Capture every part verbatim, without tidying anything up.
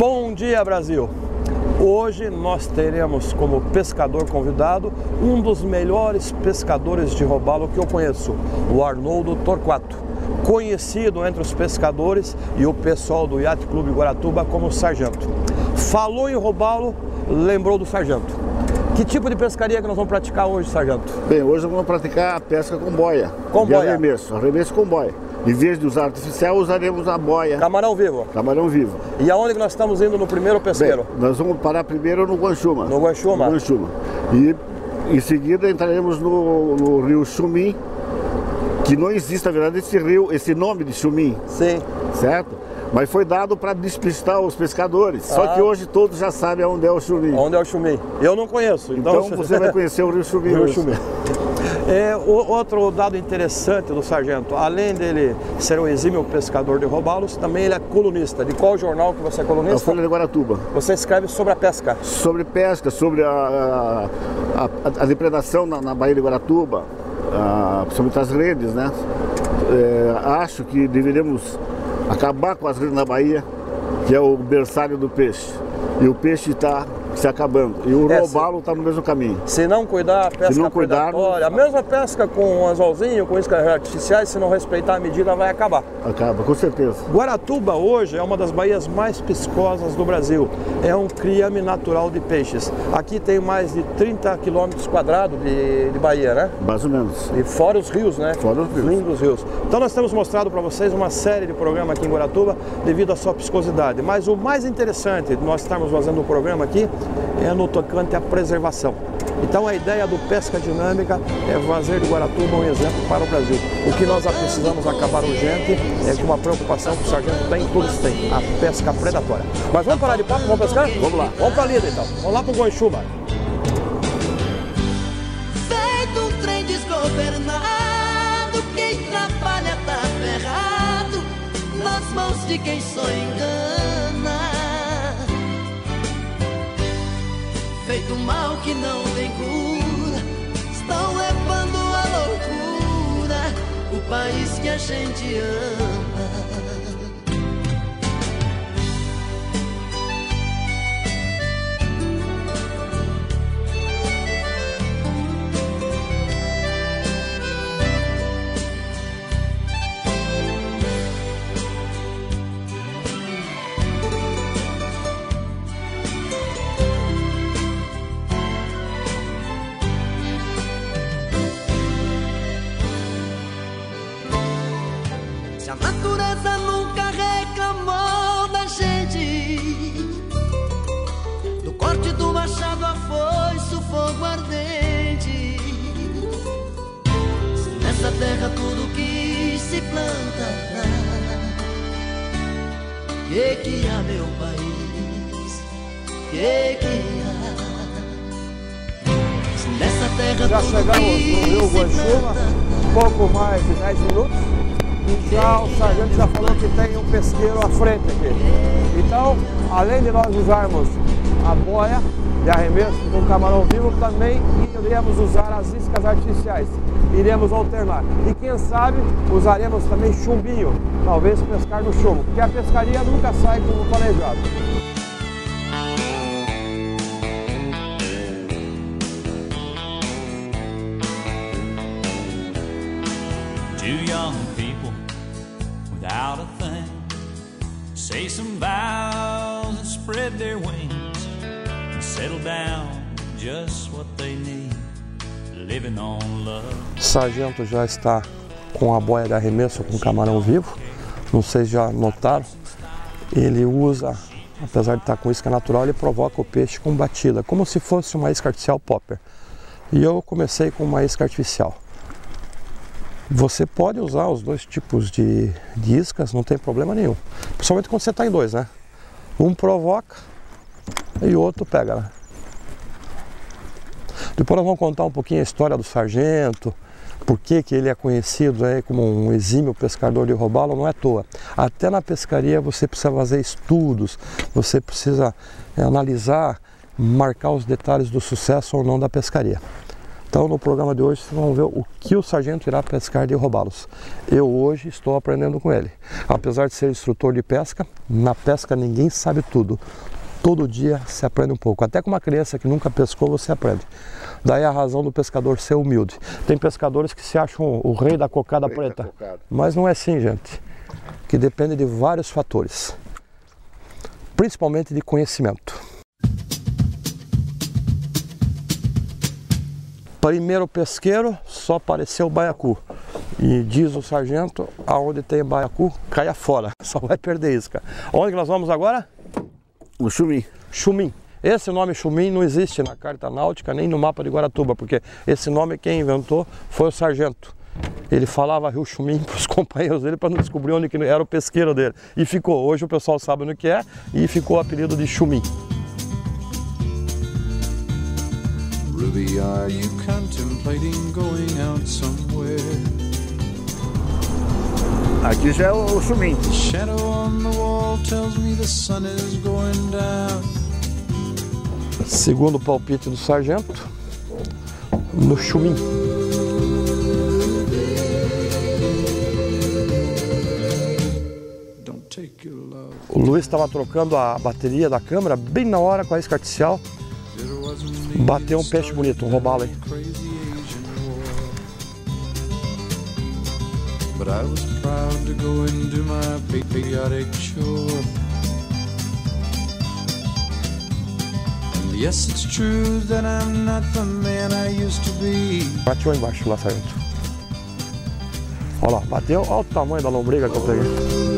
Bom dia, Brasil! Hoje nós teremos como pescador convidado um dos melhores pescadores de robalo que eu conheço, o Arnoldo Torquato, conhecido entre os pescadores e o pessoal do Yacht Clube Guaratuba como Sargento. Falou em robalo, lembrou do Sargento. Que tipo de pescaria que nós vamos praticar hoje, Sargento? Bem, hoje vamos praticar a pesca com boia. Com de boia? Arremesso, arremesso com boia. Em vez de usar artificial, usaremos a boia. Camarão vivo? Camarão vivo. E aonde que nós estamos indo no primeiro pesqueiro? Bem, nós vamos parar primeiro no Guanchuma. No Guanchuma? No Guanchuma. E em seguida entraremos no, no rio Chumim, que não existe, na verdade, esse rio, esse nome de Chumim. Sim. Certo? Mas foi dado para despistar os pescadores. Ah. Só que hoje todos já sabem onde é o Chumim. Onde é o Chumim? Eu não conheço. Então, então você vai conhecer o rio Chumim. Rio Chumim. É, o, outro dado interessante do Sargento, além dele ser um exímio pescador de robalos, também ele é colunista. De qual jornal que você é colunista? A Folha de Guaratuba. Você escreve sobre a pesca? Sobre pesca, sobre a, a, a, a depredação na, na Baía de Guaratuba, a, principalmente as redes, né? É, acho que deveríamos acabar com as redes na Bahia, que é o berçário do peixe. E o peixe está se acabando. E o é, robalo está no mesmo caminho. Se não cuidar, a pesca se não cuidar, predatória, a mesma pesca com anzolzinho, com iscas artificiais, se não respeitar a medida, vai acabar. Acaba, com certeza. Guaratuba hoje é uma das baías mais piscosas do Brasil. É um criame natural de peixes. Aqui tem mais de trinta quilômetros quadrados de, de baía, né? Mais ou menos. E fora os rios, né? Fora os rios. Lindos rios. Então nós temos mostrado para vocês uma série de programas aqui em Guaratuba devido à sua piscosidade. Mas o mais interessante de nós estarmos fazendo o programa aqui é no tocante à preservação. Então a ideia do Pesca Dinâmica é fazer de Guaratuba um exemplo para o Brasil. O que nós precisamos acabar urgente é com uma preocupação que o Sargento tem, todos têm, a pesca predatória. Mas vamos parar de papo, vamos pescar? Vamos lá. Vamos para a lida então, vamos lá para o Guanchuma. Feito um trem desgovernado, quem trabalha tá ferrado, nas mãos de quem só engana. Feito mal que não tem cura, estão levando à loucura o país que a gente ama. A natureza nunca reclamou da gente, do corte do machado a foice, o fogo ardente. Se nessa terra tudo que se planta, que que há, meu país, que que há? Se nessa terra Já tudo chegamos que no Rio se Guanchuma, planta, pouco mais de dez minutos. Já o Sargento já falou que tem um pesqueiro à frente aqui. Então, além de nós usarmos a boia de arremesso com camarão vivo, também iremos usar as iscas artificiais. Iremos alternar. E quem sabe, usaremos também chumbinho, talvez pescar no chumbo, porque a pescaria nunca sai como planejado. Two young people without a thing say some vows and spread their wings and settle down just what they need, living on love. Sargento já está com a boia de arremesso com camarão vivo. Não sei se já notaram, ele usa, apesar de estar com isca natural, ele provoca o peixe com batida, como se fosse uma isca artificial popper. E eu comecei com uma isca artificial. Você pode usar os dois tipos de, de iscas, não tem problema nenhum. Principalmente quando você está em dois, né? Um provoca e o outro pega, né? Depois nós vamos contar um pouquinho a história do Sargento, por que que ele é conhecido aí como um exímio pescador de robalo, não é à toa. Até na pescaria você precisa fazer estudos, você precisa é, analisar, marcar os detalhes do sucesso ou não da pescaria. Então no programa de hoje vocês vão ver o que o sargento irá pescar de robalos. Eu hoje estou aprendendo com ele. Apesar de ser instrutor de pesca, na pesca ninguém sabe tudo. Todo dia se aprende um pouco. Até com uma criança que nunca pescou você aprende. Daí a razão do pescador ser humilde. Tem pescadores que se acham o rei da cocada preta. Mas não é assim, gente. Que depende de vários fatores. Principalmente de conhecimento. Primeiro pesqueiro, só apareceu o baiacu. E diz o sargento, aonde tem baiacu, caia fora. Só vai perder isca. Onde que nós vamos agora? O chumim. Chumim. Esse nome chumim não existe na carta náutica nem no mapa de Guaratuba, porque esse nome quem inventou foi o sargento. Ele falava Rio Chumim para os companheiros dele para não descobrir onde que era o pesqueiro dele. E ficou. Hoje o pessoal sabe onde que é e ficou o apelido de chumim. Ruby, are you contemplating going out somewhere? Aqui já é o chumim. The shadow on the wall tells me the sun is going down. Segundo o palpite do sargento, no chumim. Don't take your love. O Luiz estava trocando a bateria da câmera bem na hora com a isca artificial. Bateu um peixe bonito, um robalo aí. But I was proud to go and do my patriotic chore. And yes, it's true that I'm not the man I used to be. Bateu embaixo lá, sargento. Olha lá, bateu, olha o tamanho da lombriga que eu peguei.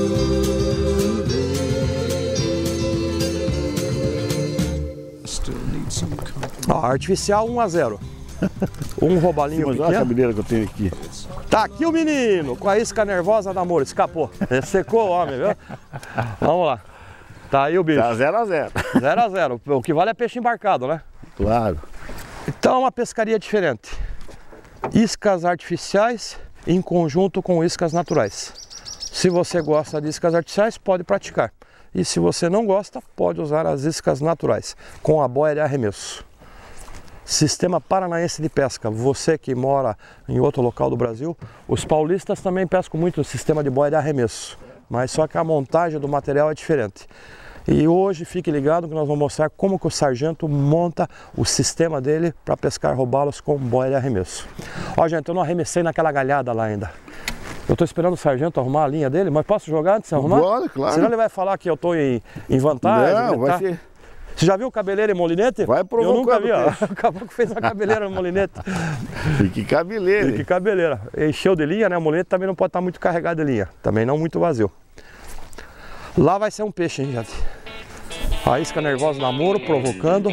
Ó, artificial um a zero. Um robalinho Mas olha a pequeno. cabeleira que eu tenho aqui. Tá aqui o menino, com a isca nervosa da amor, escapou. Secou o homem, viu? Vamos lá. Tá aí o bicho. Tá zero a zero. zero a zero. O que vale é peixe embarcado, né? Claro. Então é uma pescaria diferente. Iscas artificiais em conjunto com iscas naturais. Se você gosta de iscas artificiais, pode praticar. E se você não gosta, pode usar as iscas naturais, com a boia de arremesso. Sistema Paranaense de Pesca. Você que mora em outro local do Brasil, os paulistas também pescam muito o sistema de boia de arremesso. Mas só que a montagem do material é diferente. E hoje fique ligado que nós vamos mostrar como que o sargento monta o sistema dele para pescar robalos com boia de arremesso. Ó, gente, eu não arremessei naquela galhada lá ainda. Eu estou esperando o sargento arrumar a linha dele, mas posso jogar antes de arrumar? Bora, claro. Senão ele vai falar que eu estou em, em vantagem. Não, vai tá? ser... Você já viu cabeleira e molinete? Vai provocando. Eu nunca vi, ó. O caboclo fez a cabeleira no molinete. Que cabeleira. Que cabeleira. Encheu de linha, né? O molinete também não pode estar muito carregado de linha. Também não muito vazio. Lá vai ser um peixe, hein, gente? A isca nervosa do namoro, provocando.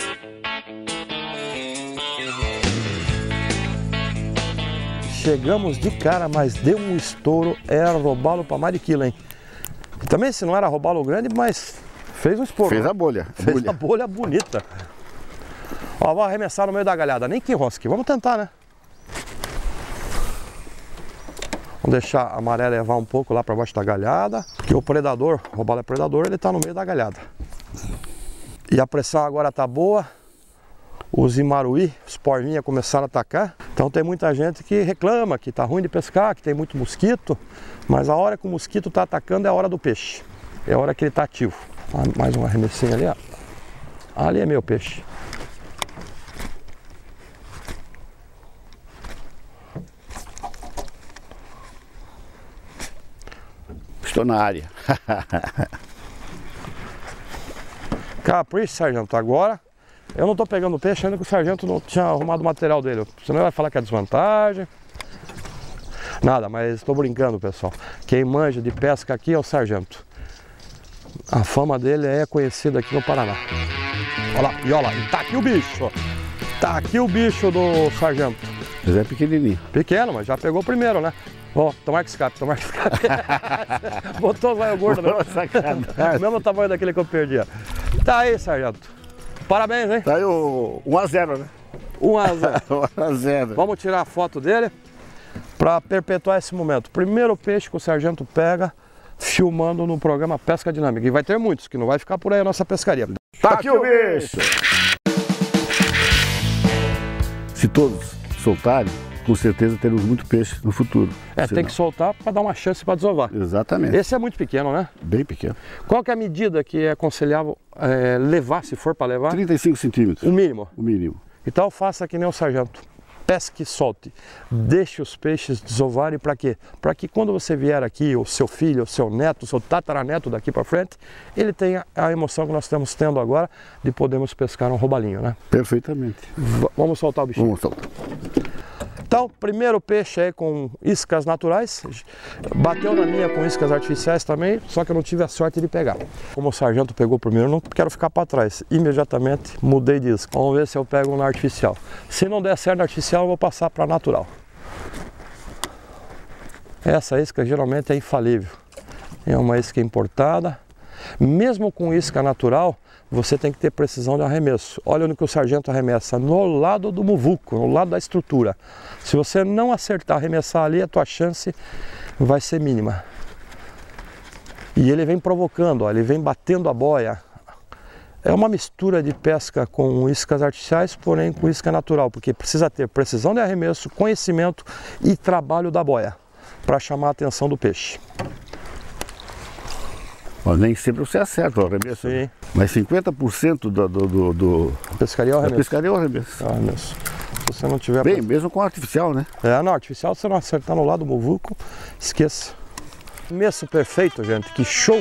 Chegamos de cara, mas deu um estouro. Era robalo para mais de quilo, hein? E também, se não era robalo grande, mas fez um esporro. Fez a bolha. Fez bolha. a bolha bonita. Ó, vou arremessar no meio da galhada. Nem que rosque. Vamos tentar, né? Vamos deixar a maré levar um pouco lá para baixo da galhada. Porque o predador, o robalo é predador, ele está no meio da galhada. E a pressão agora tá boa. Os imaruí, os porvinhos começaram a atacar. Então tem muita gente que reclama que tá ruim de pescar, que tem muito mosquito. Mas a hora que o mosquito tá atacando é a hora do peixe. É a hora que ele tá ativo. Mais um arremessinho ali, ó. Ali é meu peixe. Estou na área. Capricho, sargento. Agora eu não tô pegando peixe ainda que o sargento não tinha arrumado o material dele. Senão ele vai falar que é desvantagem. Nada, mas estou brincando, pessoal. Quem manja de pesca aqui é o sargento. A fama dele é conhecida aqui no Paraná. Olha lá, e olha lá, tá aqui o bicho. Tá aqui o bicho do sargento. Mas é pequenininho. Pequeno, mas já pegou o primeiro, né? Ó, oh, tomara que escape, tomara que escape. Botou o zóio gordo, né? O mesmo tamanho daquele que eu perdi. Tá aí, sargento. Parabéns, hein? Tá aí o um a zero, né? um a zero. um a zero. Vamos tirar a foto dele para perpetuar esse momento. Primeiro peixe que o sargento pega filmando no programa Pesca Dinâmica. E vai ter muitos, que não vai ficar por aí a nossa pescaria. Tá aqui o bicho! se todos soltarem, com certeza teremos muito peixe no futuro. É, tem que soltar para dar uma chance para desovar. Exatamente. Esse é muito pequeno, né? Bem pequeno. Qual que é a medida que é aconselhável é, levar, se for para levar? trinta e cinco centímetros. O mínimo? O mínimo. Então faça que nem o sargento. Pesque e solte. Deixe os peixes desovarem para quê? Para que quando você vier aqui, o seu filho, o seu neto, o seu tataraneto daqui para frente, ele tenha a emoção que nós estamos tendo agora de podermos pescar um robalinho, né? Perfeitamente. V vamos soltar o bichinho. Vamos soltar. Então, primeiro peixe aí com iscas naturais, bateu na minha com iscas artificiais também, só que eu não tive a sorte de pegar. Como o sargento pegou primeiro, eu não quero ficar para trás. Imediatamente mudei de isca. Vamos ver se eu pego na artificial. Se não der certo na artificial, eu vou passar para natural. Essa isca geralmente é infalível. É uma isca importada. Mesmo com isca natural, você tem que ter precisão de arremesso. Olha onde que o sargento arremessa, no lado do muvuco, no lado da estrutura. Se você não acertar, arremessar ali, a tua chance vai ser mínima. E ele vem provocando, ó, ele vem batendo a boia. É uma mistura de pesca com iscas artificiais, porém com isca natural, porque precisa ter precisão de arremesso, conhecimento e trabalho da boia para chamar a atenção do peixe. Mas nem sempre você acerta o arremesso. Sim. Né? Mas cinquenta por cento do, do, do, do pescaria é o arremesso. Da pescaria é o arremesso. É o arremesso. Se você não tiver... Bem, mesmo com artificial, né? É, não, artificial, se você não acertar no lado do muvuco, esqueça. Arremesso perfeito, gente, que show!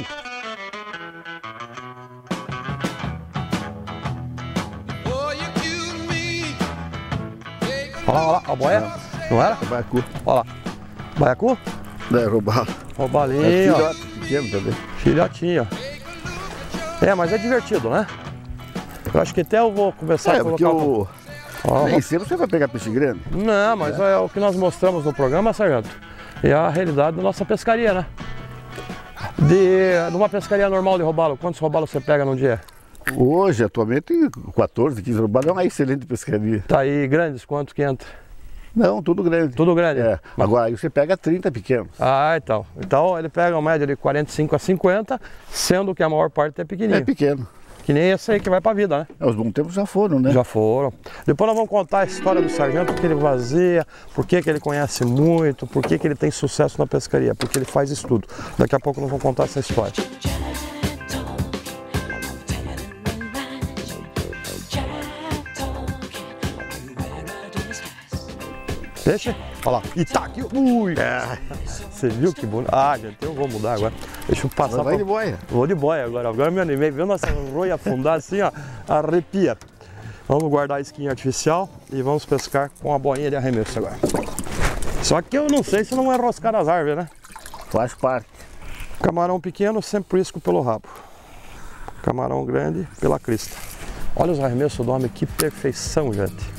Olha lá, olha lá, a boia, não era? É baiacu. Olha lá, baiacu? É, roubalo. Robalinho, é ó. Pequeno também. Filhotinho. É, mas é divertido, né? Eu acho que até eu vou começar é, a porque colocar... o... Ó, nem sempre você vai pegar peixe grande. Não, mas é. é o que nós mostramos no programa, sargento. É a realidade da nossa pescaria, né? De numa pescaria normal de robalo, quantos robalos você pega num dia? Hoje, atualmente, quatorze, quinze robalos é uma excelente pescaria. Tá aí grandes, quantos que entra? Não, tudo grande. Tudo grande? É. Agora aí você pega trinta pequenos. Ah, então. Então ele pega uma média de quarenta e cinco a cinquenta, sendo que a maior parte é pequenininho. É pequeno. Que nem esse aí que vai pra vida, né? É, os bons tempos já foram, né? Já foram. Depois nós vamos contar a história do sargento, o que ele fazia, por que que ele conhece muito, por que que ele tem sucesso na pescaria, porque ele faz isso tudo. Daqui a pouco nós vamos contar essa história. Peixe? Olha lá. E tá aqui. Ui! É. Você viu que bonito? Ah, gente, eu vou mudar agora. Deixa eu passar. Vai pra... de boia. Vou de boia agora. Agora me animei. Vendo nossa roia afundar assim, ó. Arrepia. Vamos guardar a isquinha artificial e vamos pescar com a boinha de arremesso agora. Só que eu não sei se não vai enroscar nas árvores, né? Faz parte. Camarão pequeno, sempre isco pelo rabo. Camarão grande, pela crista. Olha os arremessos do homem, que perfeição, gente.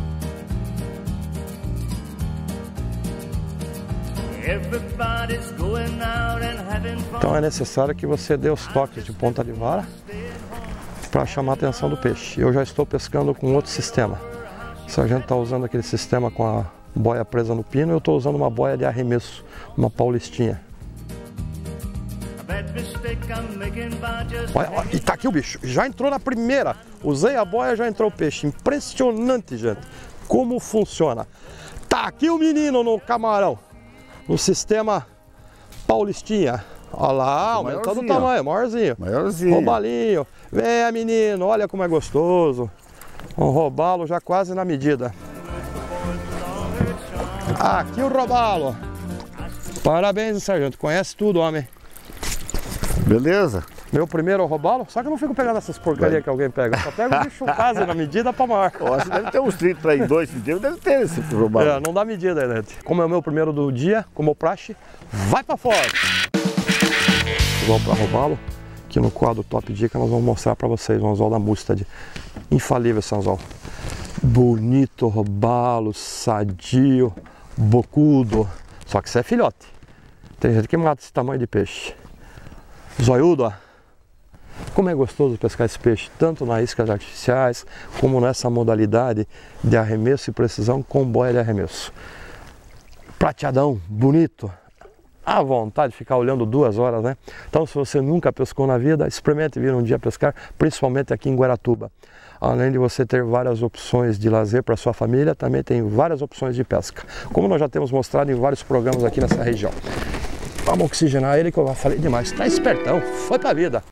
Então é necessário que você dê os toques de ponta de vara para chamar a atenção do peixe. Eu já estou pescando com outro sistema. O sargento está usando aquele sistema com a boia presa no pino, eu estou usando uma boia de arremesso, uma paulistinha. Olha, olha, e tá aqui o bicho, já entrou na primeira. Usei a boia, já entrou o peixe. Impressionante, gente, como funciona. Tá aqui o menino no camarão. No sistema paulistinha. Olha lá, aumentando o tamanho, maiorzinho. Maiorzinho. Robalinho. Vem, menino, olha como é gostoso. Um robalo já quase na medida. Aqui o robalo. Parabéns, sargento. Conhece tudo, homem. Beleza. Meu primeiro robalo, só que eu não fico pegando essas porcarias que alguém pega. Só pego o bicho quase na medida para maior. Eu acho que deve ter uns trinta e dois centímetros, deve ter esse robalo. É, não dá medida, né? Como é o meu primeiro do dia, como o praxe, vai para fora! Igual para robalo, que no quadro Top Dica nós vamos mostrar para vocês um anzol da Mustad. Infalível esse anzol. Bonito robalo, sadio, bocudo. Só que isso é filhote. Tem gente que mata esse tamanho de peixe. Zoiudo, ó. Como é gostoso pescar esse peixe, tanto nas iscas artificiais, como nessa modalidade de arremesso e precisão com boia de arremesso. Prateadão, bonito. à vontade, ficar olhando duas horas, né? Então, se você nunca pescou na vida, experimente vir um dia pescar, principalmente aqui em Guaratuba. Além de você ter várias opções de lazer para sua família, também tem várias opções de pesca, como nós já temos mostrado em vários programas aqui nessa região. Vamos oxigenar ele, que eu falei demais, tá espertão, foi pra vida!